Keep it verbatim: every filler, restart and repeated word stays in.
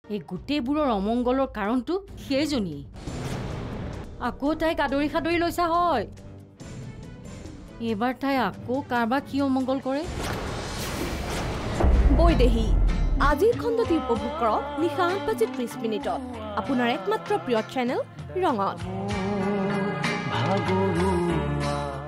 এই গোটেইবোৰৰ অমংগলৰ কাৰণটো সেইজনী আকৌ তাইক আদৰি সাদৰি লৈছা হয় এইবাৰ তাই আকৌ কাৰবাক কি অমংগল কৰে বৈদেহী আজিৰ খণ্ডটি উপভোগ কৰক নিশা আঠ বাজি ত্ৰিশ মিনিটত আপোনাৰ একমাত্ৰ প্ৰিয় চেনেল ৰঙত